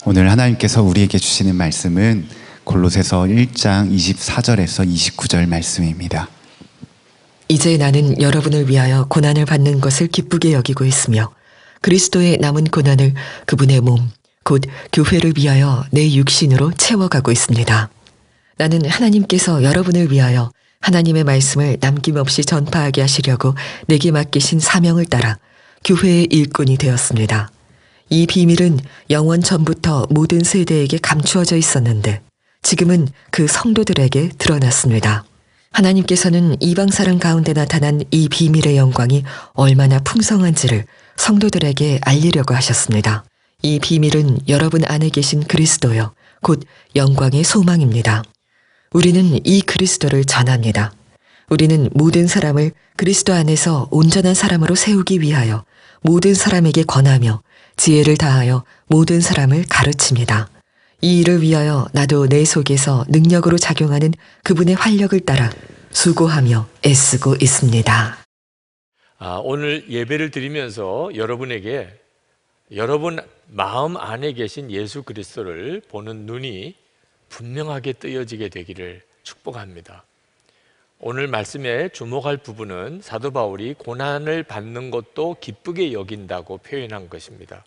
오늘 하나님께서 우리에게 주시는 말씀은 골로새서 1장 24절에서 29절 말씀입니다. 이제 나는 여러분을 위하여 고난을 받는 것을 기쁘게 여기고 있으며 그리스도의 남은 고난을 그분의 몸, 곧 교회를 위하여 내 육신으로 채워가고 있습니다. 나는 하나님께서 여러분을 위하여 하나님의 말씀을 남김없이 전파하게 하시려고 내게 맡기신 사명을 따라 교회의 일꾼이 되었습니다. 이 비밀은 영원 전부터 모든 세대에게 감추어져 있었는데 지금은 그 성도들에게 드러났습니다. 하나님께서는 이방 사람 가운데 나타난 이 비밀의 영광이 얼마나 풍성한지를 성도들에게 알리려고 하셨습니다. 이 비밀은 여러분 안에 계신 그리스도요, 곧 영광의 소망입니다. 우리는 이 그리스도를 전합니다. 우리는 모든 사람을 그리스도 안에서 온전한 사람으로 세우기 위하여 모든 사람에게 권하며 지혜를 다하여 모든 사람을 가르칩니다. 이 일을 위하여 나도 내 속에서 능력으로 작용하는 그분의 활력을 따라 수고하며 애쓰고 있습니다. 오늘 예배를 드리면서 여러분에게 여러분 마음 안에 계신 예수 그리스도를 보는 눈이 분명하게 뜨여지게 되기를 축복합니다. 오늘 말씀에 주목할 부분은 사도 바울이 고난을 받는 것도 기쁘게 여긴다고 표현한 것입니다.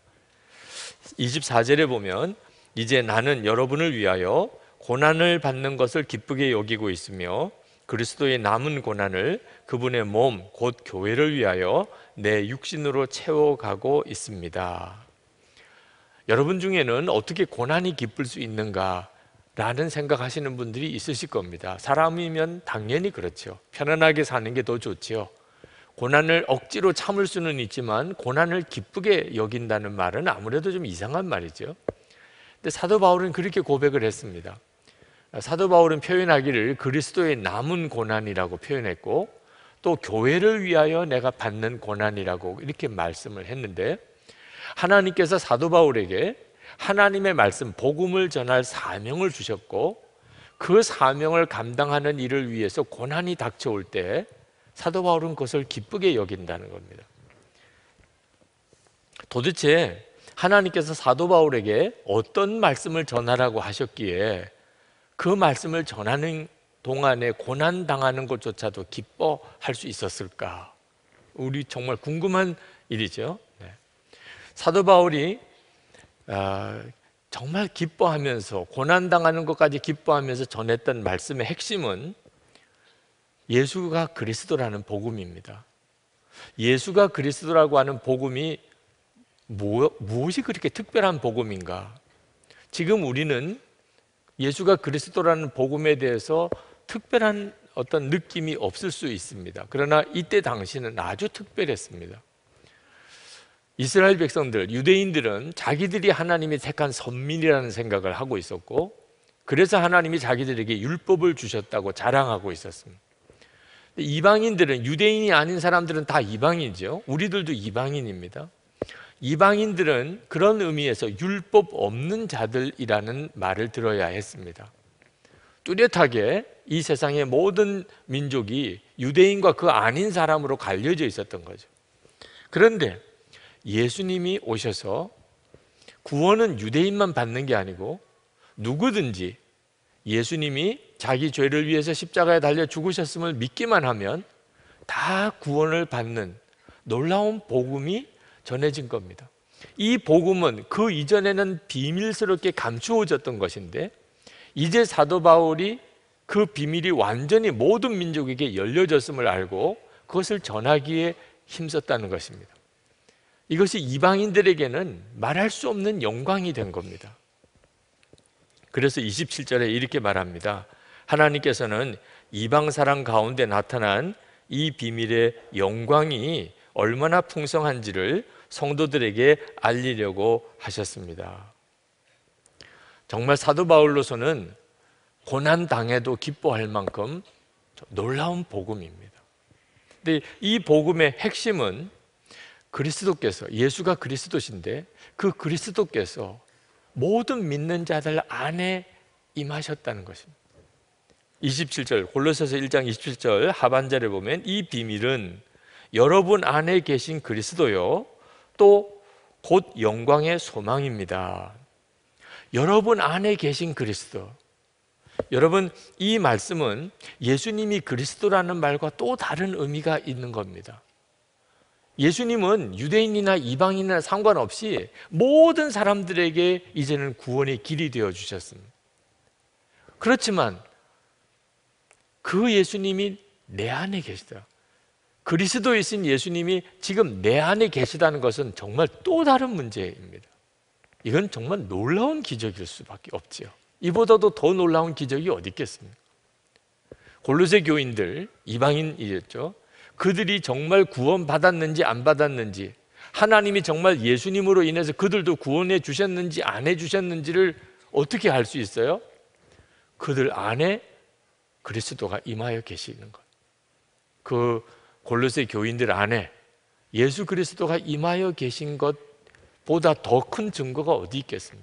24절에 보면 이제 나는 여러분을 위하여 고난을 받는 것을 기쁘게 여기고 있으며 그리스도의 남은 고난을 그분의 몸, 곧 교회를 위하여 내 육신으로 채워가고 있습니다. 여러분 중에는 어떻게 고난이 기쁠 수 있는가 라는 생각하시는 분들이 있으실 겁니다. 사람이면 당연히 그렇죠. 편안하게 사는 게 더 좋지요. 고난을 억지로 참을 수는 있지만 고난을 기쁘게 여긴다는 말은 아무래도 좀 이상한 말이죠. 근데 사도 바울은 그렇게 고백을 했습니다. 사도 바울은 표현하기를 그리스도의 남은 고난이라고 표현했고 또 교회를 위하여 내가 받는 고난이라고 이렇게 말씀을 했는데 하나님께서 사도 바울에게 하나님의 말씀, 복음을 전할 사명을 주셨고 그 사명을 감당하는 일을 위해서 고난이 닥쳐올 때 사도 바울은 그것을 기쁘게 여긴다는 겁니다. 도대체 하나님께서 사도 바울에게 어떤 말씀을 전하라고 하셨기에 그 말씀을 전하는 동안에 고난당하는 것조차도 기뻐할 수 있었을까? 우리 정말 궁금한 일이죠. 사도 바울이 정말 기뻐하면서 고난당하는 것까지 기뻐하면서 전했던 말씀의 핵심은 예수가 그리스도라는 복음입니다. 예수가 그리스도라고 하는 복음이 무엇이 그렇게 특별한 복음인가? 지금 우리는 예수가 그리스도라는 복음에 대해서 특별한 어떤 느낌이 없을 수 있습니다. 그러나 이때 당시는 아주 특별했습니다. 이스라엘 백성들, 유대인들은 자기들이 하나님이 택한 선민이라는 생각을 하고 있었고 그래서 하나님이 자기들에게 율법을 주셨다고 자랑하고 있었습니다. 이방인들은, 유대인이 아닌 사람들은 다 이방인이죠. 우리들도 이방인입니다. 이방인들은 그런 의미에서 율법 없는 자들이라는 말을 들어야 했습니다. 뚜렷하게 이 세상의 모든 민족이 유대인과 그 아닌 사람으로 갈려져 있었던 거죠. 그런데 예수님이 오셔서 구원은 유대인만 받는 게 아니고 누구든지 예수님이 자기 죄를 위해서 십자가에 달려 죽으셨음을 믿기만 하면 다 구원을 받는 놀라운 복음이 전해진 겁니다. 이 복음은 그 이전에는 비밀스럽게 감추어졌던 것인데 이제 사도 바울이 그 비밀이 완전히 모든 민족에게 열려졌음을 알고 그것을 전하기에 힘썼다는 것입니다. 이것이 이방인들에게는 말할 수 없는 영광이 된 겁니다. 그래서 27절에 이렇게 말합니다. 하나님께서는 이방 사람 가운데 나타난 이 비밀의 영광이 얼마나 풍성한지를 성도들에게 알리려고 하셨습니다. 정말 사도 바울로서는 고난 당해도 기뻐할 만큼 놀라운 복음입니다. 근데 이 복음의 핵심은 그리스도께서, 예수가 그리스도신데 그 그리스도께서 모든 믿는 자들 안에 임하셨다는 것입니다. 27절, 골로새서 1장 27절 하반절에 보면 이 비밀은 여러분 안에 계신 그리스도요 또 곧 영광의 소망입니다. 여러분 안에 계신 그리스도. 여러분, 이 말씀은 예수님이 그리스도라는 말과 또 다른 의미가 있는 겁니다. 예수님은 유대인이나 이방인이나 상관없이 모든 사람들에게 이제는 구원의 길이 되어 주셨습니다. 그렇지만 그 예수님이 내 안에 계시다. 그리스도이신 예수님이 지금 내 안에 계시다는 것은 정말 또 다른 문제입니다. 이건 정말 놀라운 기적일 수밖에 없지요. 이보다도 더 놀라운 기적이 어디 있겠습니까? 골로새 교인들, 이방인이었죠. 그들이 정말 구원받았는지 안 받았는지, 하나님이 정말 예수님으로 인해서 그들도 구원해 주셨는지 안 해 주셨는지를 어떻게 알 수 있어요? 그들 안에 그리스도가 임하여 계시는 것. 그 골로새 교인들 안에 예수 그리스도가 임하여 계신 것보다 더 큰 증거가 어디 있겠습니까?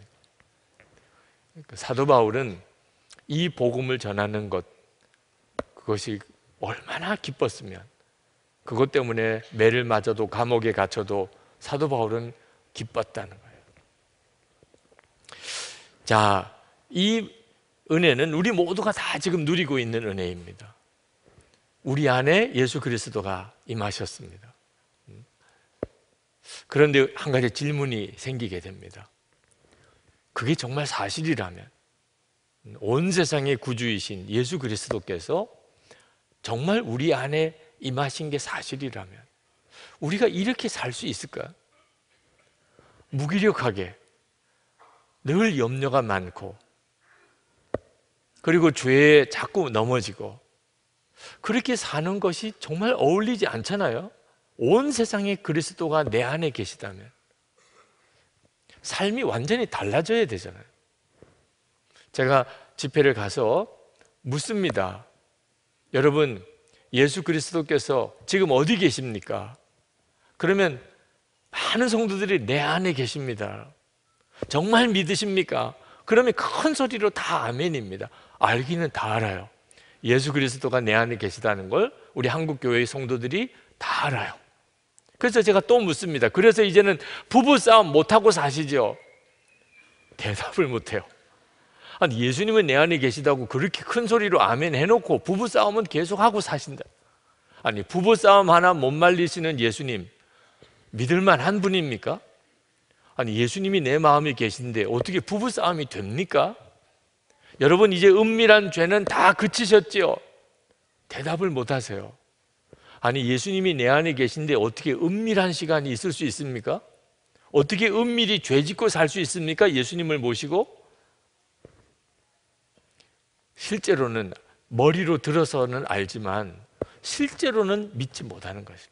사도 바울은 이 복음을 전하는 것, 그것이 얼마나 기뻤으면, 그것 때문에 매를 맞아도 감옥에 갇혀도 사도 바울은 기뻤다는 거예요. 자, 이 은혜는 우리 모두가 다 지금 누리고 있는 은혜입니다. 우리 안에 예수 그리스도가 임하셨습니다. 그런데 한 가지 질문이 생기게 됩니다. 그게 정말 사실이라면, 온 세상의 구주이신 예수 그리스도께서 정말 우리 안에 임하신 게 사실이라면 우리가 이렇게 살 수 있을까요? 무기력하게 늘 염려가 많고, 그리고 죄에 자꾸 넘어지고, 그렇게 사는 것이 정말 어울리지 않잖아요. 온 세상에 그리스도가 내 안에 계시다면 삶이 완전히 달라져야 되잖아요. 제가 집회를 가서 묻습니다. 여러분, 예수 그리스도께서 지금 어디 계십니까? 그러면 많은 성도들이 내 안에 계십니다. 정말 믿으십니까? 그러면 큰 소리로 다 아멘입니다. 알기는 다 알아요. 예수 그리스도가 내 안에 계시다는 걸 우리 한국교회의 성도들이 다 알아요. 그래서 제가 또 묻습니다. 그래서 이제는 부부싸움 못하고 사시죠? 대답을 못해요. 아니, 예수님은 내 안에 계시다고 그렇게 큰 소리로 아멘 해놓고 부부싸움은 계속하고 사신다. 아니, 부부싸움 하나 못 말리시는 예수님 믿을만 한 분입니까? 아니, 예수님이 내 마음에 계신데 어떻게 부부싸움이 됩니까? 여러분, 이제 은밀한 죄는 다 그치셨지요? 대답을 못 하세요. 아니, 예수님이 내 안에 계신데 어떻게 은밀한 시간이 있을 수 있습니까? 어떻게 은밀히 죄 짓고 살 수 있습니까? 예수님을 모시고? 실제로는 머리로 들어서는 알지만 실제로는 믿지 못하는 것입니다.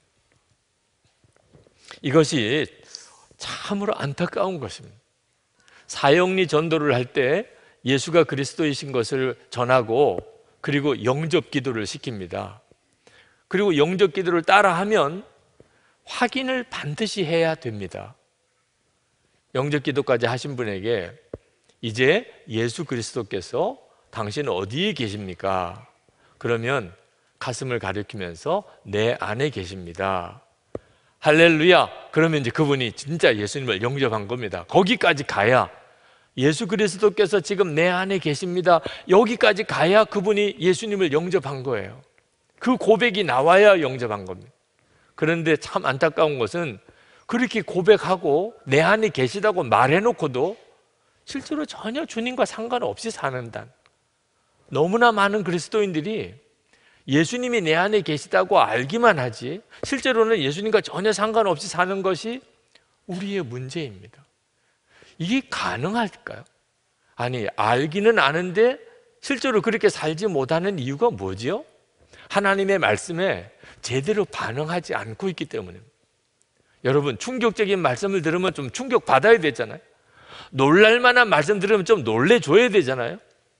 이것이 참으로 안타까운 것입니다. 사형리 전도를 할 때 예수가 그리스도이신 것을 전하고, 그리고 영접 기도를 시킵니다. 그리고 영접 기도를 따라하면 확인을 반드시 해야 됩니다. 영접 기도까지 하신 분에게 이제 예수 그리스도께서 당신 어디에 계십니까? 그러면 가슴을 가리키면서 내 안에 계십니다. 할렐루야! 그러면 이제 그분이 진짜 예수님을 영접한 겁니다. 거기까지 가야, 예수 그리스도께서 지금 내 안에 계십니다, 여기까지 가야 그분이 예수님을 영접한 거예요. 그 고백이 나와야 영접한 겁니다. 그런데 참 안타까운 것은 그렇게 고백하고 내 안에 계시다고 말해놓고도 실제로 전혀 주님과 상관없이 사는단, 너무나 많은 그리스도인들이 예수님이 내 안에 계시다고 알기만 하지 실제로는 예수님과 전혀 상관없이 사는 것이 우리의 문제입니다. 이게 가능할까요? 아니, 알기는 아는데 실제로 그렇게 살지 못하는 이유가 뭐지요? 하나님의 말씀에 제대로 반응하지 않고 있기 때문입니다. 여러분, 충격적인 말씀을 들으면 좀 충격 받아야 되잖아요. 놀랄만한 말씀 들으면 좀 놀래줘야 되잖아요.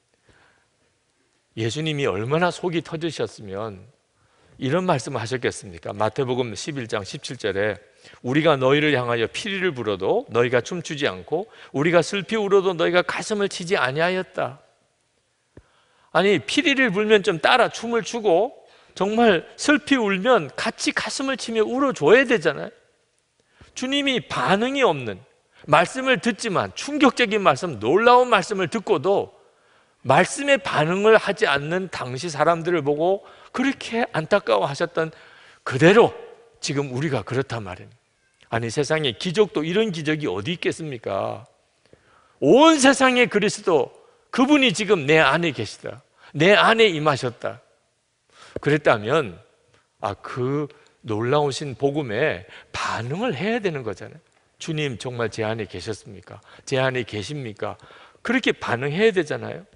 예수님이 얼마나 속이 터지셨으면 이런 말씀을 하셨겠습니까? 마태복음 11장 17절에 우리가 너희를 향하여 피리를 불어도 너희가 춤추지 않고 우리가 슬피 울어도 너희가 가슴을 치지 아니하였다. 아니, 피리를 불면 좀 따라 춤을 추고 정말 슬피 울면 같이 가슴을 치며 울어줘야 되잖아요. 주님이 반응이 없는, 말씀을 듣지만 충격적인 말씀, 놀라운 말씀을 듣고도 말씀에 반응을 하지 않는 당시 사람들을 보고 그렇게 안타까워하셨던 그대로 지금 우리가 그렇단 말입니다. 아니, 세상에 기적도 이런 기적이 어디 있겠습니까? 온 세상의 그리스도, 그분이 지금 내 안에 계시다, 내 안에 임하셨다. 그랬다면 그 놀라우신 복음에 반응을 해야 되는 거잖아요. 주님 정말 제 안에 계셨습니까? 제 안에 계십니까? 그렇게 반응해야 되잖아요.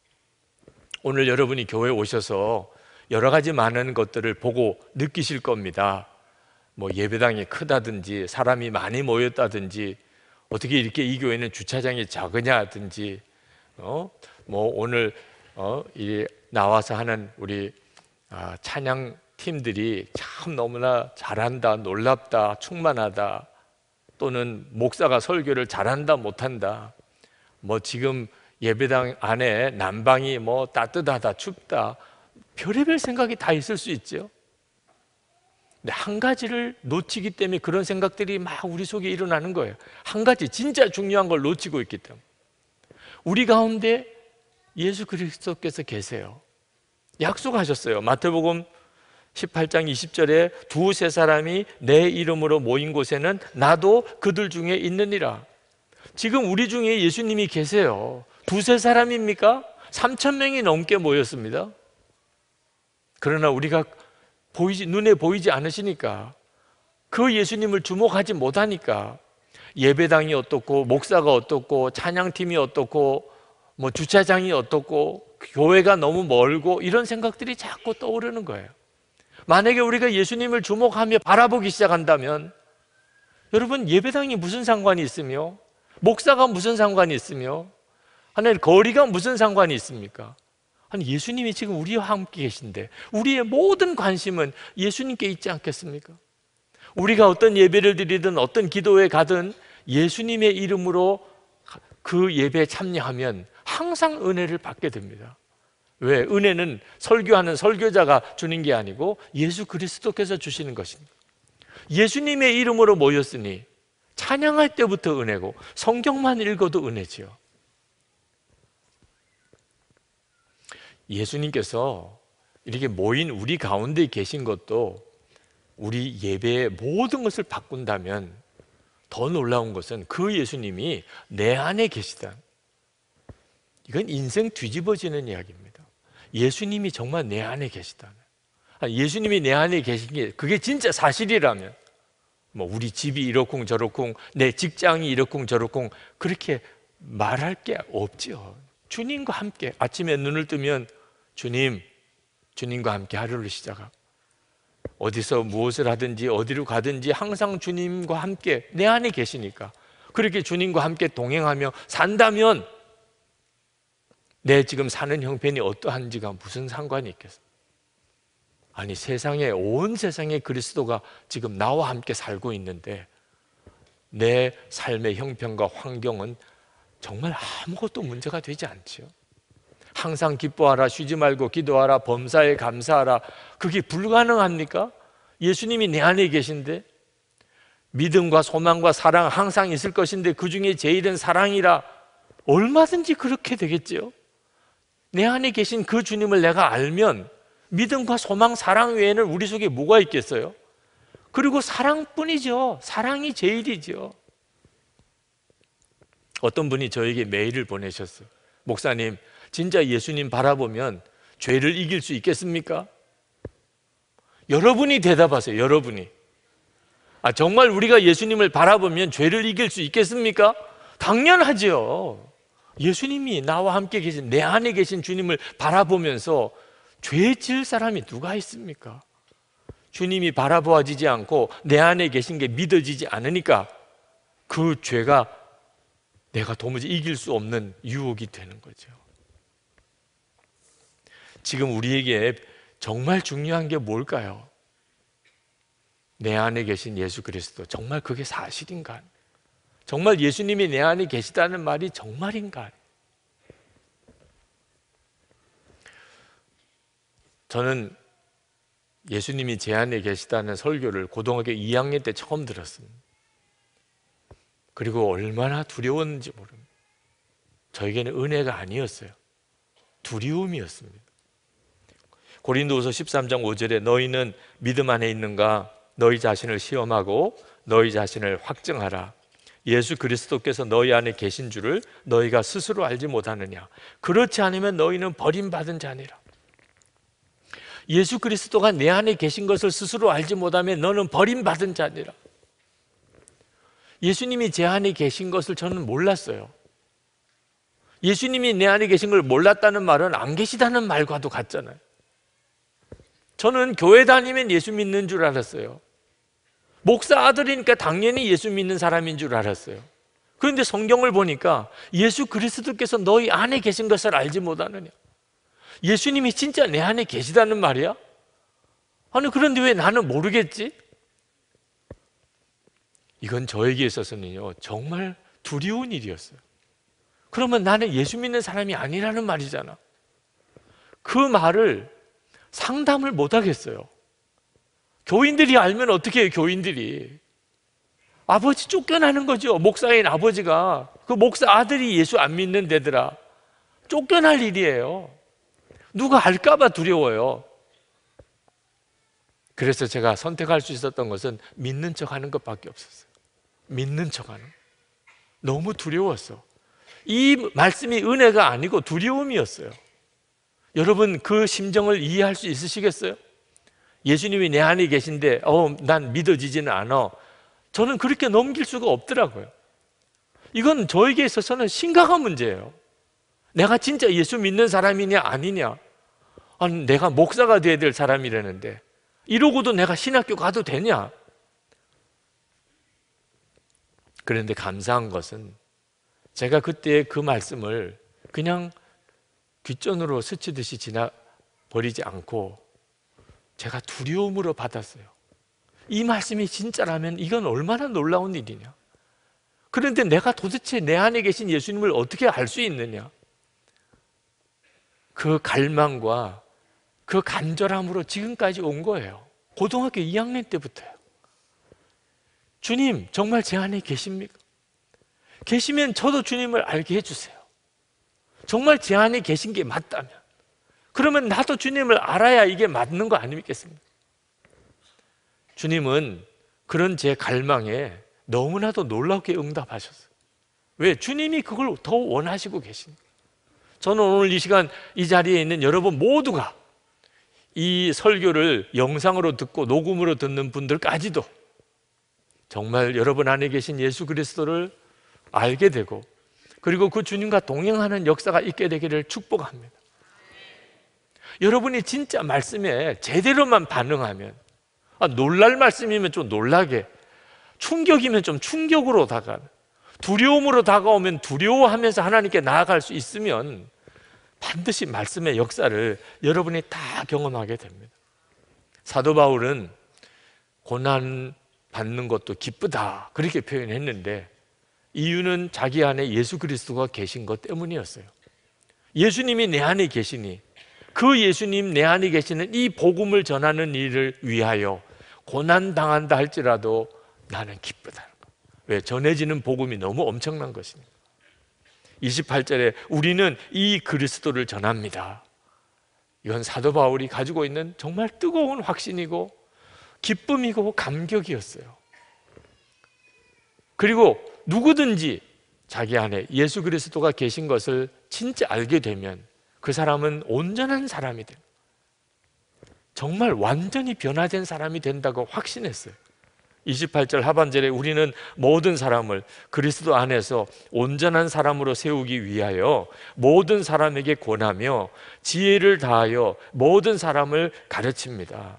오늘 여러분이 교회에 오셔서 여러 가지 많은 것들을 보고 느끼실 겁니다. 뭐 예배당이 크다든지 사람이 많이 모였다든지 어떻게 이렇게 이 교회는 주차장이 작으냐든지 뭐 오늘 나와서 하는 우리 찬양 팀들이 참 너무나 잘한다, 놀랍다, 충만하다, 또는 목사가 설교를 잘한다, 못한다, 뭐 지금 예배당 안에 난방이 뭐 따뜻하다, 춥다, 별의별 생각이 다 있을 수 있죠. 근데 한 가지를 놓치기 때문에 그런 생각들이 막 우리 속에 일어나는 거예요. 한 가지 진짜 중요한 걸 놓치고 있기 때문에. 우리 가운데 예수 그리스도께서 계세요. 약속하셨어요. 마태복음 18장 20절에 두세 사람이 내 이름으로 모인 곳에는 나도 그들 중에 있느니라. 지금 우리 중에 예수님이 계세요. 두세 사람입니까? 3,000명이 넘게 모였습니다. 그러나 우리가 눈에 보이지 않으시니까, 그 예수님을 주목하지 못하니까 예배당이 어떻고 목사가 어떻고 찬양팀이 어떻고 뭐 주차장이 어떻고 교회가 너무 멀고 이런 생각들이 자꾸 떠오르는 거예요. 만약에 우리가 예수님을 주목하며 바라보기 시작한다면, 여러분, 예배당이 무슨 상관이 있으며 목사가 무슨 상관이 있으며 하나님 거리가 무슨 상관이 있습니까? 아니, 예수님이 지금 우리와 함께 계신데 우리의 모든 관심은 예수님께 있지 않겠습니까? 우리가 어떤 예배를 드리든 어떤 기도에 가든 예수님의 이름으로 그 예배에 참여하면 항상 은혜를 받게 됩니다. 왜? 은혜는 설교하는 설교자가 주는 게 아니고 예수 그리스도께서 주시는 것입니다. 예수님의 이름으로 모였으니 찬양할 때부터 은혜고 성경만 읽어도 은혜지요. 예수님께서 이렇게 모인 우리 가운데 계신 것도 우리 예배의 모든 것을 바꾼다면 더 놀라운 것은 그 예수님이 내 안에 계시다. 이건 인생 뒤집어지는 이야기입니다. 예수님이 정말 내 안에 계시다. 예수님이 내 안에 계신 게 그게 진짜 사실이라면 뭐 우리 집이 이렇쿵 저렇쿵 내 직장이 이렇쿵 저렇쿵 그렇게 말할 게 없죠. 주님과 함께 아침에 눈을 뜨면 주님과 함께 하루를 시작하고 어디서 무엇을 하든지 어디로 가든지 항상 주님과 함께 내 안에 계시니까 그렇게 주님과 함께 동행하며 산다면 내 지금 사는 형편이 어떠한지가 무슨 상관이 있겠어요? 아니, 온 세상에 그리스도가 지금 나와 함께 살고 있는데 내 삶의 형편과 환경은 정말 아무것도 문제가 되지 않죠. 항상 기뻐하라, 쉬지 말고 기도하라, 범사에 감사하라. 그게 불가능합니까? 예수님이 내 안에 계신데. 믿음과 소망과 사랑 항상 있을 것인데 그 중에 제일은 사랑이라. 얼마든지 그렇게 되겠죠. 내 안에 계신 그 주님을 내가 알면 믿음과 소망, 사랑 외에는 우리 속에 뭐가 있겠어요? 그리고 사랑뿐이죠. 사랑이 제일이죠. 어떤 분이 저에게 메일을 보내셨어요. 목사님, 진짜 예수님 바라보면 죄를 이길 수 있겠습니까? 여러분이 대답하세요. 여러분이. 정말 우리가 예수님을 바라보면 죄를 이길 수 있겠습니까? 당연하죠. 예수님이 나와 함께 계신, 내 안에 계신 주님을 바라보면서 죄 지을 사람이 누가 있습니까? 주님이 바라보아지지 않고 내 안에 계신 게 믿어지지 않으니까 그 죄가 내가 도무지 이길 수 없는 유혹이 되는 거죠. 지금 우리에게 정말 중요한 게 뭘까요? 내 안에 계신 예수 그리스도, 정말 그게 사실인가? 정말 예수님이 내 안에 계시다는 말이 정말인가? 저는 예수님이 제 안에 계시다는 설교를 고등학교 2학년 때 처음 들었습니다. 그리고 얼마나 두려웠는지 모릅니다. 저에게는 은혜가 아니었어요. 두려움이었습니다. 고린도후서 13장 5절에 너희는 믿음 안에 있는가? 너희 자신을 시험하고 너희 자신을 확증하라. 예수 그리스도께서 너희 안에 계신 줄을 너희가 스스로 알지 못하느냐? 그렇지 않으면 너희는 버림받은 자니라. 예수 그리스도가 내 안에 계신 것을 스스로 알지 못하면 너는 버림받은 자니라. 예수님이 제 안에 계신 것을 저는 몰랐어요. 예수님이 내 안에 계신 걸 몰랐다는 말은 안 계시다는 말과도 같잖아요. 저는 교회 다니면 예수 믿는 줄 알았어요. 목사 아들이니까 당연히 예수 믿는 사람인 줄 알았어요. 그런데 성경을 보니까 예수 그리스도께서 너희 안에 계신 것을 알지 못하느냐? 예수님이 진짜 내 안에 계시다는 말이야? 아니, 그런데 왜 나는 모르겠지? 이건 저에게 있어서는요, 정말 두려운 일이었어요. 그러면 나는 예수 믿는 사람이 아니라는 말이잖아. 그 말을 상담을 못 하겠어요. 교인들이 알면 어떻게 해요, 교인들이. 아버지 쫓겨나는 거죠. 목사인 아버지가 그 목사 아들이 예수 안 믿는 데더라. 쫓겨날 일이에요. 누가 알까봐 두려워요. 그래서 제가 선택할 수 있었던 것은 믿는 척 하는 것밖에 없었어요. 믿는 척 하는. 너무 두려웠어. 이 말씀이 은혜가 아니고 두려움이었어요. 여러분, 그 심정을 이해할 수 있으시겠어요? 예수님이 내 안에 계신데 난 믿어지지는 않아. 저는 그렇게 넘길 수가 없더라고요. 이건 저에게 있어서는 심각한 문제예요. 내가 진짜 예수 믿는 사람이냐 아니냐. 아니, 내가 목사가 돼야 될 사람이라는데 이러고도 내가 신학교 가도 되냐? 그런데 감사한 것은 제가 그때 그 말씀을 그냥 귓전으로 스치듯이 지나버리지 않고 제가 두려움으로 받았어요. 이 말씀이 진짜라면 이건 얼마나 놀라운 일이냐. 그런데 내가 도대체 내 안에 계신 예수님을 어떻게 알 수 있느냐. 그 갈망과 그 간절함으로 지금까지 온 거예요. 고등학교 2학년 때부터요. 주님, 정말 제 안에 계십니까? 계시면 저도 주님을 알게 해주세요. 정말 제 안에 계신 게 맞다면, 그러면 나도 주님을 알아야 이게 맞는 거 아니겠습니까? 주님은 그런 제 갈망에 너무나도 놀랍게 응답하셨어요. 왜? 주님이 그걸 더 원하시고 계십니다. 저는 오늘 이 시간 이 자리에 있는 여러분 모두가 이 설교를 영상으로 듣고 녹음으로 듣는 분들까지도 정말 여러분 안에 계신 예수 그리스도를 알게 되고, 그리고 그 주님과 동행하는 역사가 있게 되기를 축복합니다. 여러분이 진짜 말씀에 제대로만 반응하면, 놀랄 말씀이면 좀 놀라게, 충격이면 좀 충격으로 다가가는, 두려움으로 다가오면 두려워하면서 하나님께 나아갈 수 있으면 반드시 말씀의 역사를 여러분이 다 경험하게 됩니다. 사도 바울은 고난 받는 것도 기쁘다 그렇게 표현했는데, 이유는 자기 안에 예수 그리스도가 계신 것 때문이었어요. 예수님이 내 안에 계시니 그 예수님 내 안에 계시는 이 복음을 전하는 일을 위하여 고난 당한다 할지라도 나는 기쁘다. 왜? 전해지는 복음이 너무 엄청난 것이니까. 28절에 우리는 이 그리스도를 전합니다. 이건 사도 바울이 가지고 있는 정말 뜨거운 확신이고 기쁨이고 감격이었어요. 그리고 누구든지 자기 안에 예수 그리스도가 계신 것을 진짜 알게 되면 그 사람은 온전한 사람이 됩니다. 정말 완전히 변화된 사람이 된다고 확신했어요. 28절 하반절에 우리는 모든 사람을 그리스도 안에서 온전한 사람으로 세우기 위하여 모든 사람에게 권하며 지혜를 다하여 모든 사람을 가르칩니다.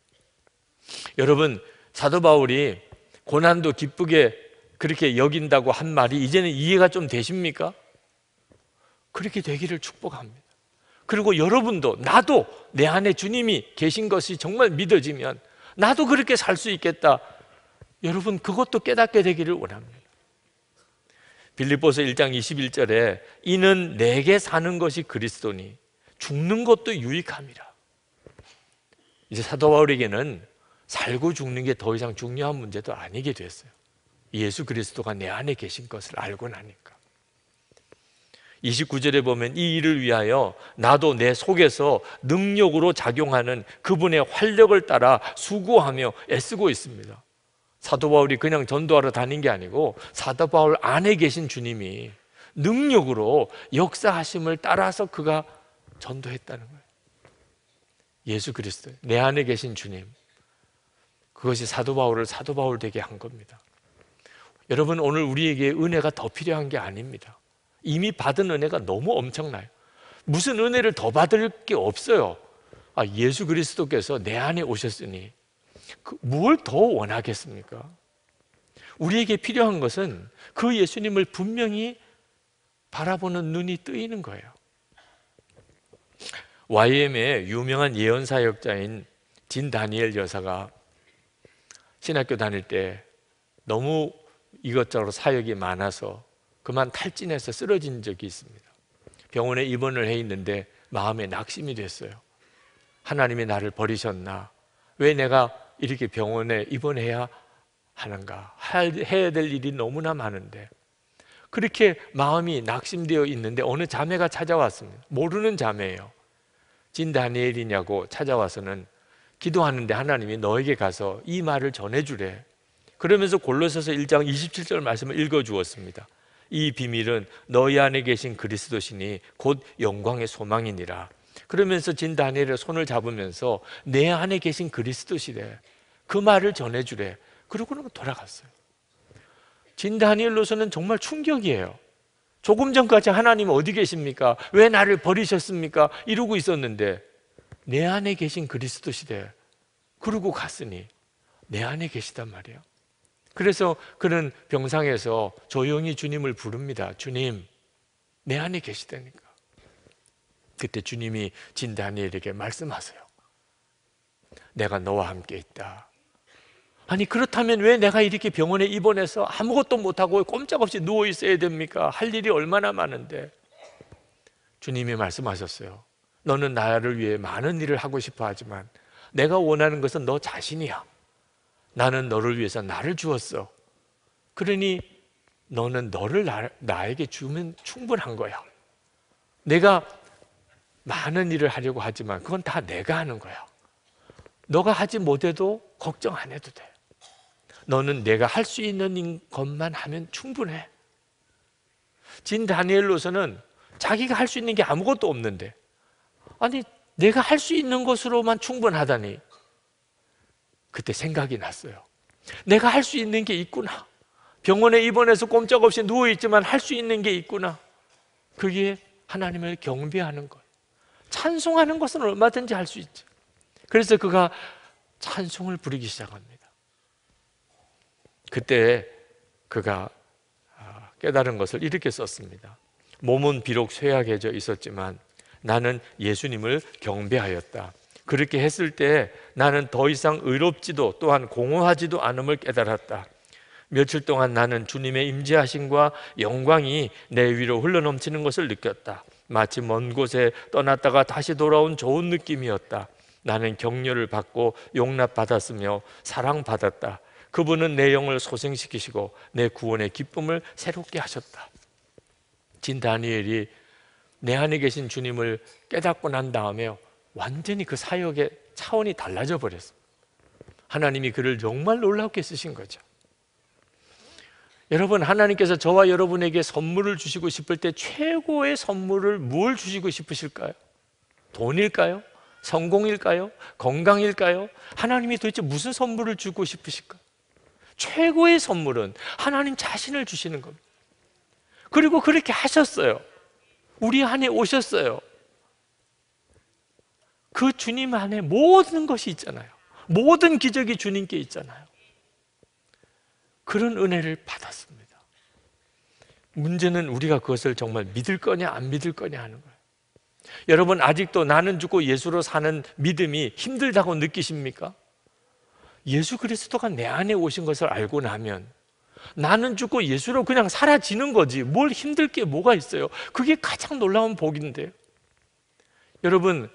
여러분, 사도 바울이 고난도 기쁘게 그렇게 여긴다고 한 말이 이제는 이해가 좀 되십니까? 그렇게 되기를 축복합니다. 그리고 여러분도, 나도 내 안에 주님이 계신 것이 정말 믿어지면 나도 그렇게 살 수 있겠다. 여러분, 그것도 깨닫게 되기를 원합니다. 빌립보서 1장 21절에 이는 내게 사는 것이 그리스도니 죽는 것도 유익함이라. 이제 사도 바울에게는 살고 죽는 게 더 이상 중요한 문제도 아니게 됐어요. 예수 그리스도가 내 안에 계신 것을 알고 나니까. 29절에 보면 이 일을 위하여 나도 내 속에서 능력으로 작용하는 그분의 활력을 따라 수고하며 애쓰고 있습니다. 사도 바울이 그냥 전도하러 다닌 게 아니고 사도 바울 안에 계신 주님이 능력으로 역사하심을 따라서 그가 전도했다는 거예요. 예수 그리스도, 내 안에 계신 주님, 그것이 사도 바울을 사도 바울 되게 한 겁니다. 여러분, 오늘 우리에게 은혜가 더 필요한 게 아닙니다. 이미 받은 은혜가 너무 엄청나요. 무슨 은혜를 더 받을 게 없어요. 예수 그리스도께서 내 안에 오셨으니 뭘 더 원하겠습니까? 우리에게 필요한 것은 그 예수님을 분명히 바라보는 눈이 뜨이는 거예요. YM의 유명한 예언사역자인 진 다니엘 여사가 신학교 다닐 때 너무 이것저것 사역이 많아서 그만 탈진해서 쓰러진 적이 있습니다. 병원에 입원을 해 있는데 마음에 낙심이 됐어요. 하나님이 나를 버리셨나? 왜 내가 이렇게 병원에 입원해야 하는가? 해야 될 일이 너무나 많은데. 그렇게 마음이 낙심되어 있는데 어느 자매가 찾아왔습니다. 모르는 자매예요. 진 다니엘이냐고 찾아와서는 기도하는데 하나님이 너에게 가서 이 말을 전해주래. 그러면서 골로새서 1장 27절 말씀을 읽어주었습니다. 이 비밀은 너희 안에 계신 그리스도시니 곧 영광의 소망이니라. 그러면서 진 다니엘의 손을 잡으면서 내 안에 계신 그리스도시래, 그 말을 전해주래. 그러고는 돌아갔어요. 진 다니엘로서는 정말 충격이에요. 조금 전까지 하나님 어디 계십니까? 왜 나를 버리셨습니까? 이러고 있었는데 내 안에 계신 그리스도시래, 그러고 갔으니 내 안에 계시단 말이에요. 그래서 그는 병상에서 조용히 주님을 부릅니다. 주님, 내 안에 계시다니까. 그때 주님이 진 다니엘에게 말씀하세요. 내가 너와 함께 있다. 아니, 그렇다면 왜 내가 이렇게 병원에 입원해서 아무것도 못하고 꼼짝없이 누워 있어야 됩니까? 할 일이 얼마나 많은데. 주님이 말씀하셨어요. 너는 나를 위해 많은 일을 하고 싶어 하지만 내가 원하는 것은 너 자신이야. 나는 너를 위해서 나를 주었어. 그러니 너는 너를 나에게 주면 충분한 거야. 내가 많은 일을 하려고 하지만 그건 다 내가 하는 거야. 너가 하지 못해도 걱정 안 해도 돼. 너는 내가 할 수 있는 것만 하면 충분해. 진 다니엘로서는 자기가 할 수 있는 게 아무것도 없는데, 아니 내가 할 수 있는 것으로만 충분하다니. 그때 생각이 났어요. 내가 할 수 있는 게 있구나. 병원에 입원해서 꼼짝없이 누워있지만 할 수 있는 게 있구나. 그게 하나님을 경배하는 것, 찬송하는 것은 얼마든지 할 수 있죠. 그래서 그가 찬송을 부르기 시작합니다. 그때 그가 깨달은 것을 이렇게 썼습니다. 몸은 비록 쇠약해져 있었지만 나는 예수님을 경배하였다. 그렇게 했을 때 나는 더 이상 의롭지도 또한 공허하지도 않음을 깨달았다. 며칠 동안 나는 주님의 임재하심과 영광이 내 위로 흘러넘치는 것을 느꼈다. 마치 먼 곳에 떠났다가 다시 돌아온 좋은 느낌이었다. 나는 격려를 받고 용납받았으며 사랑받았다. 그분은 내 영을 소생시키시고 내 구원의 기쁨을 새롭게 하셨다. 진 다니엘이 내 안에 계신 주님을 깨닫고 난 다음에 완전히 그 사역의 차원이 달라져 버렸어요. 하나님이 그를 정말 놀랍게 쓰신 거죠. 여러분, 하나님께서 저와 여러분에게 선물을 주시고 싶을 때 최고의 선물을 뭘 주시고 싶으실까요? 돈일까요? 성공일까요? 건강일까요? 하나님이 도대체 무슨 선물을 주고 싶으실까요? 최고의 선물은 하나님 자신을 주시는 겁니다. 그리고 그렇게 하셨어요. 우리 안에 오셨어요. 그 주님 안에 모든 것이 있잖아요. 모든 기적이 주님께 있잖아요. 그런 은혜를 받았습니다. 문제는 우리가 그것을 정말 믿을 거냐 안 믿을 거냐 하는 거예요. 여러분, 아직도 나는 죽고 예수로 사는 믿음이 힘들다고 느끼십니까? 예수 그리스도가 내 안에 오신 것을 알고 나면 나는 죽고 예수로 그냥 사라지는 거지 뭘 힘들 게 뭐가 있어요. 그게 가장 놀라운 복인데요. 여러분,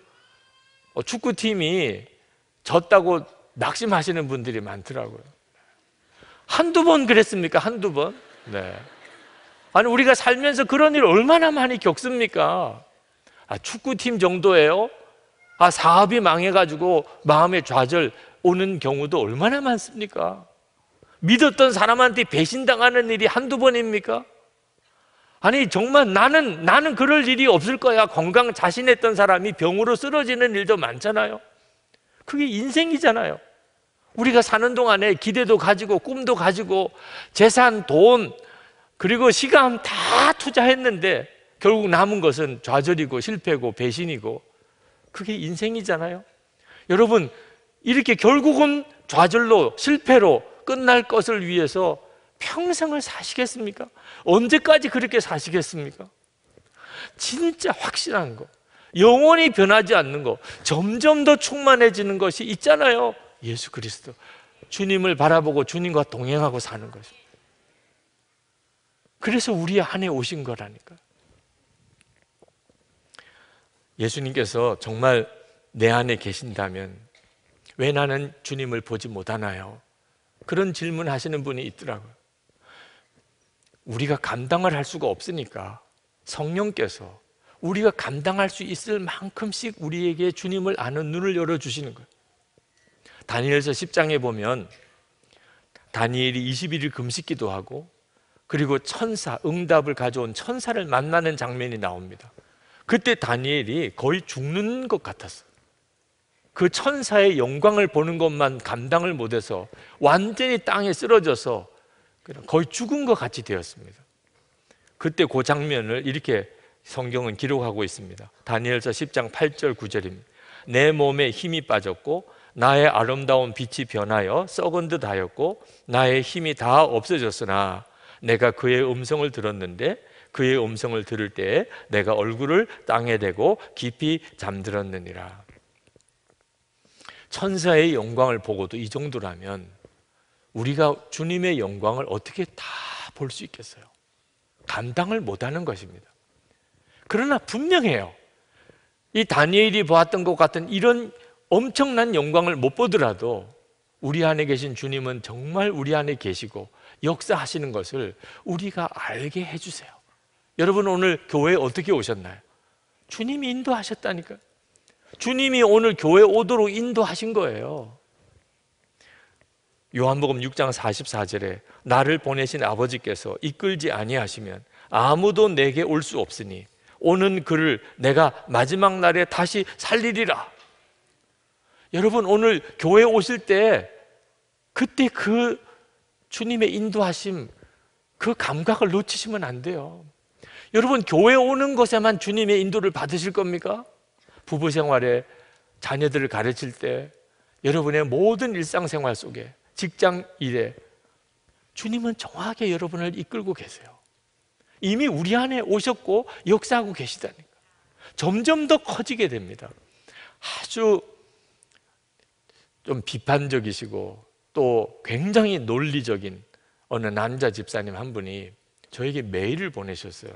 축구팀이 졌다고 낙심하시는 분들이 많더라고요. 한두 번 그랬습니까? 한두 번? 네. 아니, 우리가 살면서 그런 일 얼마나 많이 겪습니까? 축구팀 정도예요? 사업이 망해가지고 마음의 좌절 오는 경우도 얼마나 많습니까? 믿었던 사람한테 배신당하는 일이 한두 번입니까? 아니, 정말 나는 그럴 일이 없을 거야. 건강 자신했던 사람이 병으로 쓰러지는 일도 많잖아요. 그게 인생이잖아요. 우리가 사는 동안에 기대도 가지고 꿈도 가지고 재산, 돈, 그리고 시간 다 투자했는데 결국 남은 것은 좌절이고 실패고 배신이고, 그게 인생이잖아요. 여러분, 이렇게 결국은 좌절로 실패로 끝날 것을 위해서 평생을 사시겠습니까? 언제까지 그렇게 사시겠습니까? 진짜 확실한 거, 영원히 변하지 않는 거, 점점 더 충만해지는 것이 있잖아요. 예수 그리스도, 주님을 바라보고 주님과 동행하고 사는 것입니다. 그래서 우리 안에 오신 거라니까. 예수님께서 정말 내 안에 계신다면 왜 나는 주님을 보지 못하나요? 그런 질문 하시는 분이 있더라고요. 우리가 감당을 할 수가 없으니까 성령께서 우리가 감당할 수 있을 만큼씩 우리에게 주님을 아는 눈을 열어주시는 거예요. 다니엘서 10장에 보면 다니엘이 21일 금식기도 하고, 그리고 천사, 응답을 가져온 천사를 만나는 장면이 나옵니다. 그때 다니엘이 거의 죽는 것 같았어요. 그 천사의 영광을 보는 것만 감당을 못해서 완전히 땅에 쓰러져서 거의 죽은 것 같이 되었습니다. 그때 그 장면을 이렇게 성경은 기록하고 있습니다. 다니엘서 10장 8절 9절입니다. 내 몸에 힘이 빠졌고 나의 아름다운 빛이 변하여 썩은 듯 하였고 나의 힘이 다 없어졌으나 내가 그의 음성을 들었는데 그의 음성을 들을 때에 내가 얼굴을 땅에 대고 깊이 잠들었느니라. 천사의 영광을 보고도 이 정도라면 우리가 주님의 영광을 어떻게 다 볼 수 있겠어요? 감당을 못하는 것입니다. 그러나 분명해요. 이 다니엘이 보았던 것 같은 이런 엄청난 영광을 못 보더라도 우리 안에 계신 주님은 정말 우리 안에 계시고 역사하시는 것을 우리가 알게 해주세요. 여러분, 오늘 교회에 어떻게 오셨나요? 주님이 인도하셨다니까요. 주님이 오늘 교회에 오도록 인도하신 거예요. 요한복음 6장 44절에 나를 보내신 아버지께서 이끌지 아니하시면 아무도 내게 올 수 없으니 오는 그를 내가 마지막 날에 다시 살리리라. 여러분, 오늘 교회에 오실 때 그때 그 주님의 인도하심, 그 감각을 놓치시면 안 돼요. 여러분, 교회에 오는 것에만 주님의 인도를 받으실 겁니까? 부부 생활에, 자녀들을 가르칠 때, 여러분의 모든 일상생활 속에, 직장 일에 주님은 정확하게 여러분을 이끌고 계세요. 이미 우리 안에 오셨고 역사하고 계시다니까. 점점 더 커지게 됩니다. 아주 좀 비판적이시고 또 굉장히 논리적인 어느 남자 집사님 한 분이 저에게 메일을 보내셨어요.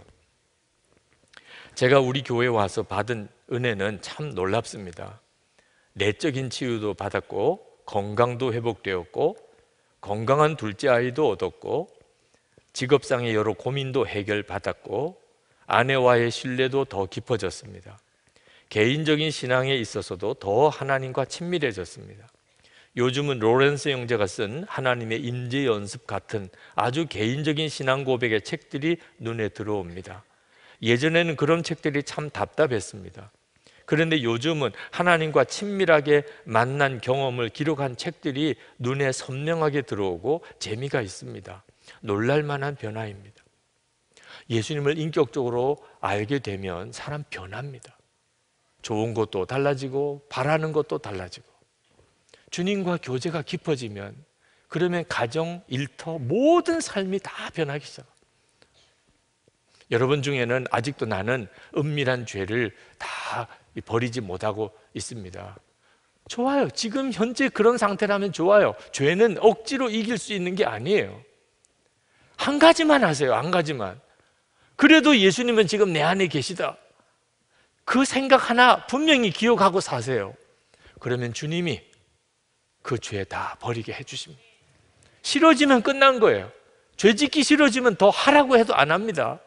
제가 우리 교회에 와서 받은 은혜는 참 놀랍습니다. 내적인 치유도 받았고 건강도 회복되었고 건강한 둘째 아이도 얻었고 직업상의 여러 고민도 해결받았고 아내와의 신뢰도 더 깊어졌습니다. 개인적인 신앙에 있어서도 더 하나님과 친밀해졌습니다. 요즘은 로렌스 형제가 쓴 하나님의 임재 연습 같은 아주 개인적인 신앙 고백의 책들이 눈에 들어옵니다. 예전에는 그런 책들이 참 답답했습니다. 그런데 요즘은 하나님과 친밀하게 만난 경험을 기록한 책들이 눈에 선명하게 들어오고 재미가 있습니다. 놀랄만한 변화입니다. 예수님을 인격적으로 알게 되면 사람 변합니다. 좋은 것도 달라지고 바라는 것도 달라지고 주님과 교제가 깊어지면 그러면 가정, 일터, 모든 삶이 다 변하기 시작합니다. 여러분 중에는 아직도 나는 은밀한 죄를 다 버리지 못하고 있습니다. 좋아요. 지금 현재 그런 상태라면 좋아요. 죄는 억지로 이길 수 있는 게 아니에요. 한 가지만 하세요. 한 가지만. 그래도 예수님은 지금 내 안에 계시다. 그 생각 하나 분명히 기억하고 사세요. 그러면 주님이 그 죄 다 버리게 해주십니다. 싫어지면 끝난 거예요. 죄 짓기 싫어지면 더 하라고 해도 안 합니다.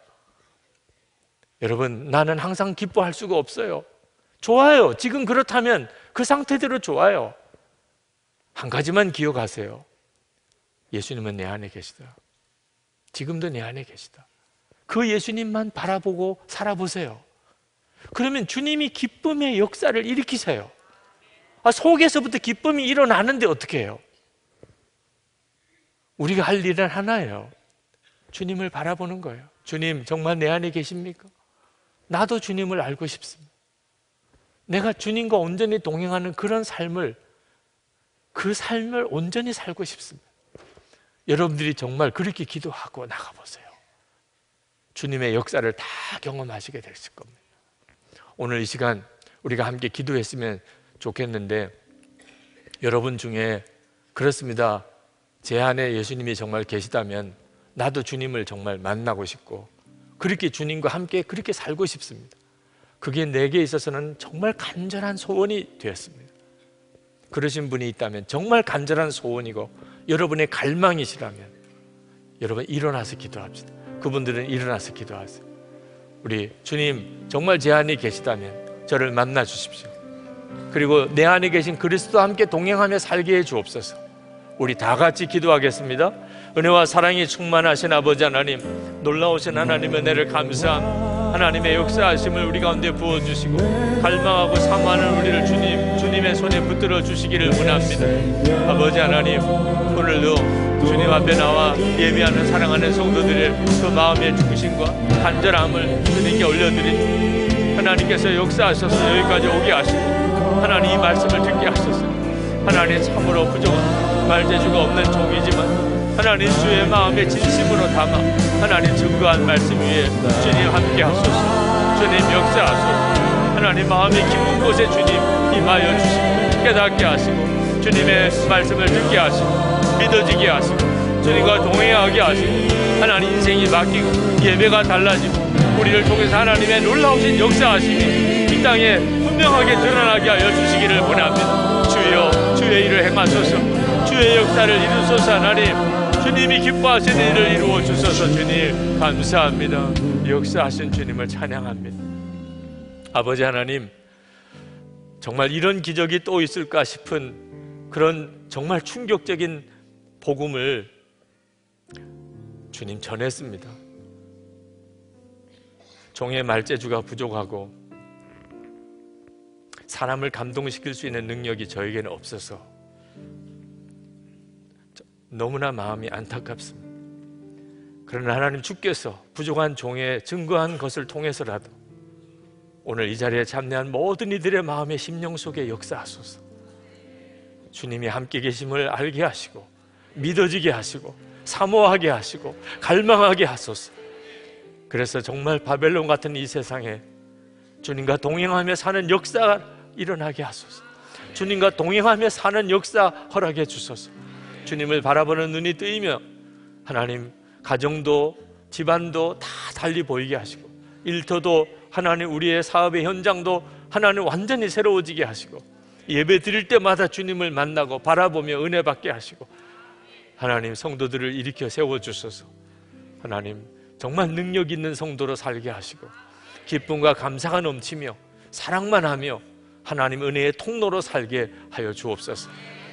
여러분, 나는 항상 기뻐할 수가 없어요. 좋아요. 지금 그렇다면 그 상태대로 좋아요. 한 가지만 기억하세요. 예수님은 내 안에 계시다. 지금도 내 안에 계시다. 그 예수님만 바라보고 살아보세요. 그러면 주님이 기쁨의 역사를 일으키세요. 속에서부터 기쁨이 일어나는데 어떻게 해요? 우리가 할 일은 하나예요. 주님을 바라보는 거예요. 주님, 정말 내 안에 계십니까? 나도 주님을 알고 싶습니다. 내가 주님과 온전히 동행하는 그런 삶을, 그 삶을 온전히 살고 싶습니다. 여러분들이 정말 그렇게 기도하고 나가보세요. 주님의 역사를 다 경험하시게 되실 겁니다. 오늘 이 시간 우리가 함께 기도했으면 좋겠는데, 여러분 중에 그렇습니다. 제 안에 예수님이 정말 계시다면 나도 주님을 정말 만나고 싶고 그렇게 주님과 함께 그렇게 살고 싶습니다. 그게 내게 있어서는 정말 간절한 소원이 되었습니다. 그러신 분이 있다면, 정말 간절한 소원이고 여러분의 갈망이시라면 여러분 일어나서 기도합시다. 그분들은 일어나서 기도하세요. 우리 주님, 정말 제 안에 계시다면 저를 만나 주십시오. 그리고 내 안에 계신 그리스도와 함께 동행하며 살게 해 주옵소서. 우리 다 같이 기도하겠습니다. 은혜와 사랑이 충만하신 아버지 하나님, 놀라우신 하나님의 은혜를 감사합니다. 하나님의 역사하심을 우리 가운데 부어주시고 갈망하고 사모하는 우리를 주님의 손에 붙들어 주시기를 원합니다. 아버지 하나님, 오늘도 주님 앞에 나와 예배하는 사랑하는 성도들의 그 마음의 중심과 간절함을 주님께 올려드립니다. 하나님께서 역사하셔서 여기까지 오게 하시고 하나님 이 말씀을 듣게 하셔서 하나님 참으로 부족한 말재주가 없는 종이지만 하나님 주의 마음에 진심으로 담아 하나님 증거한 말씀 위에 주님 함께 하소서. 주님 역사하소서. 하나님 마음의 깊은 곳에 주님 임하여 주시고 깨닫게 하시고 주님의 말씀을 듣게 하시고 믿어지게 하시고 주님과 동행하게 하시고 하나님 인생이 바뀌고 예배가 달라지고 우리를 통해서 하나님의 놀라우신 역사하심이 이 땅에 분명하게 드러나게 하여 주시기를 원합니다. 주여, 주의 일을 행하소서. 주의 역사를 이루소서. 하나님, 주님이 기뻐하시는 일을 이루어 주소서. 주님 감사합니다. 역사하신 주님을 찬양합니다. 아버지 하나님, 정말 이런 기적이 또 있을까 싶은 그런 정말 충격적인 복음을 주님 전했습니다. 종의 말재주가 부족하고 사람을 감동시킬 수 있는 능력이 저에게는 없어서 너무나 마음이 안타깝습니다. 그러나 하나님, 주께서 부족한 종의 증거한 것을 통해서라도 오늘 이 자리에 참여한 모든 이들의 마음의 심령 속에 역사하소서. 주님이 함께 계심을 알게 하시고 믿어지게 하시고 사모하게 하시고 갈망하게 하소서. 그래서 정말 바벨론 같은 이 세상에 주님과 동행하며 사는 역사가 일어나게 하소서. 주님과 동행하며 사는 역사 허락해 주소서. 주님을 바라보는 눈이 뜨이며 하나님, 가정도 집안도 다 달리 보이게 하시고 일터도 하나님, 우리의 사업의 현장도 하나님 완전히 새로워지게 하시고 예배 드릴 때마다 주님을 만나고 바라보며 은혜 받게 하시고 하나님, 성도들을 일으켜 세워주소서. 하나님, 정말 능력 있는 성도로 살게 하시고 기쁨과 감사가 넘치며 사랑만 하며 하나님 은혜의 통로로 살게 하여 주옵소서.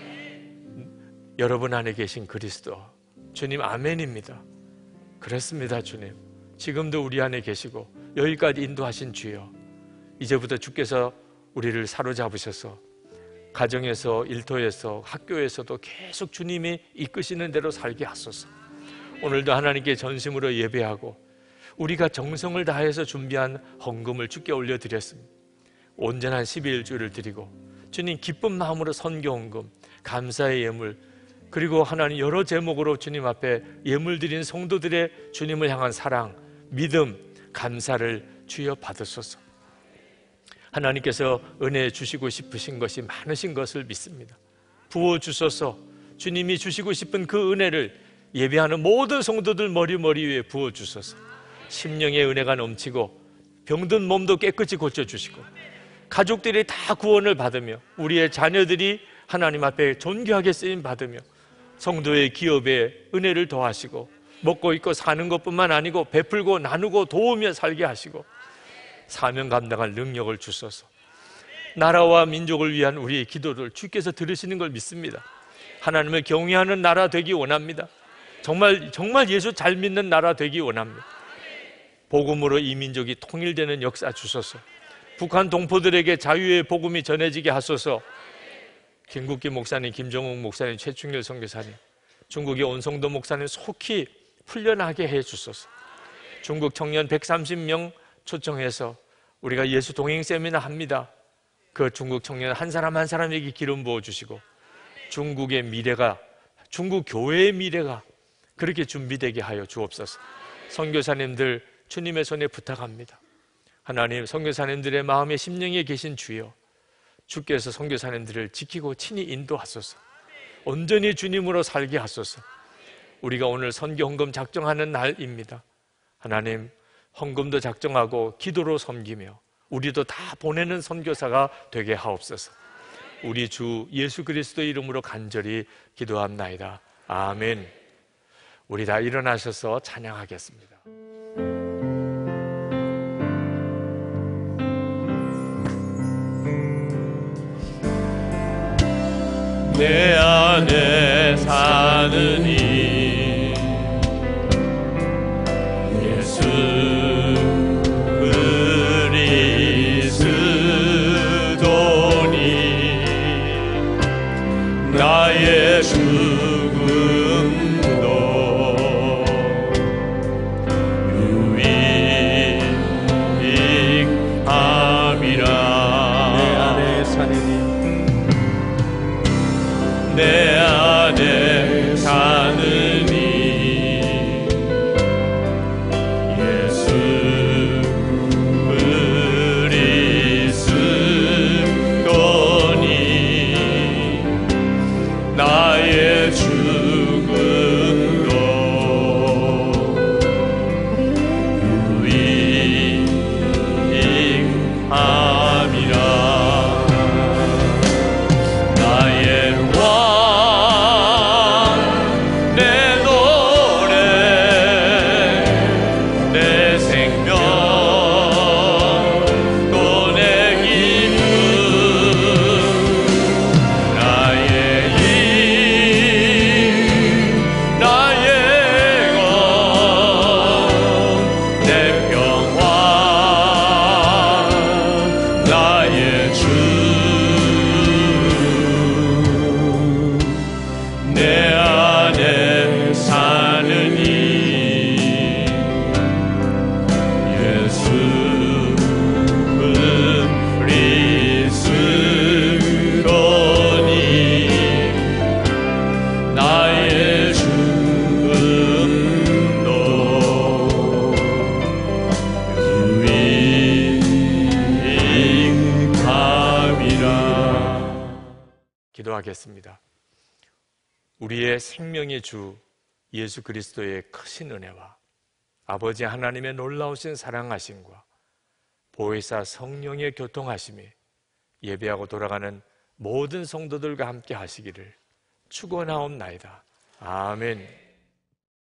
여러분 안에 계신 그리스도 주님, 아멘입니다. 그렇습니다. 주님, 지금도 우리 안에 계시고 여기까지 인도하신 주여, 이제부터 주께서 우리를 사로잡으셔서 가정에서, 일터에서, 학교에서도 계속 주님이 이끄시는 대로 살게 하소서. 오늘도 하나님께 전심으로 예배하고 우리가 정성을 다해서 준비한 헌금을 주께 올려드렸습니다. 온전한 12일주를 드리고 주님 기쁜 마음으로 선교 헌금, 감사의 예물, 그리고 하나님 여러 제목으로 주님 앞에 예물 드린 성도들의 주님을 향한 사랑, 믿음, 감사를 주여 받으소서. 하나님께서 은혜 주시고 싶으신 것이 많으신 것을 믿습니다. 부어주소서. 주님이 주시고 싶은 그 은혜를 예배하는 모든 성도들 머리 위에 부어주소서. 심령의 은혜가 넘치고 병든 몸도 깨끗이 고쳐주시고 가족들이 다 구원을 받으며 우리의 자녀들이 하나님 앞에 존귀하게 쓰임 받으며 성도의 기업에 은혜를 더하시고 먹고 입고 사는 것뿐만 아니고 베풀고 나누고 도우며 살게 하시고 사명 감당할 능력을 주소서. 나라와 민족을 위한 우리의 기도를 주께서 들으시는 걸 믿습니다. 하나님을 경외하는 나라 되기 원합니다. 정말 예수 잘 믿는 나라 되기 원합니다. 복음으로 이 민족이 통일되는 역사 주소서. 북한 동포들에게 자유의 복음이 전해지게 하소서. 김국기 목사님, 김정욱 목사님, 최충길 선교사님, 중국의 온성도 목사님 속히 풀려나게 해 주소서. 중국 청년 130명 초청해서 우리가 예수 동행 세미나 합니다. 그 중국 청년 한 사람 한 사람에게 기름 부어 주시고 중국의 미래가, 중국 교회의 미래가 그렇게 준비되게 하여 주옵소서. 선교사님들 주님의 손에 부탁합니다. 하나님, 선교사님들의 마음에 심령에 계신 주여, 주께서 선교사님들을 지키고 친히 인도하소서. 온전히 주님으로 살게 하소서. 우리가 오늘 선교 헌금 작정하는 날입니다. 하나님, 헌금도 작정하고 기도로 섬기며 우리도 다 보내는 선교사가 되게 하옵소서. 우리 주 예수 그리스도의 이름으로 간절히 기도합나이다. 아멘. 우리 다 일어나셔서 찬양하겠습니다. 내 안에 사는 이 예수 그리스도니 나의 죽음도 유익함이라. 내 안에 사는 내 안에 사는 이 예수 그리스도니 나의 죽음도 유익함이라. 기도하겠습니다. 우리의 생명의 주 예수 그리스도의 크신 은혜와 아버지 하나님의 놀라우신 사랑하심과 보혜사 성령의 교통하심이 예배하고 돌아가는 모든 성도들과 함께 하시기를 축원하옵나이다. 아멘.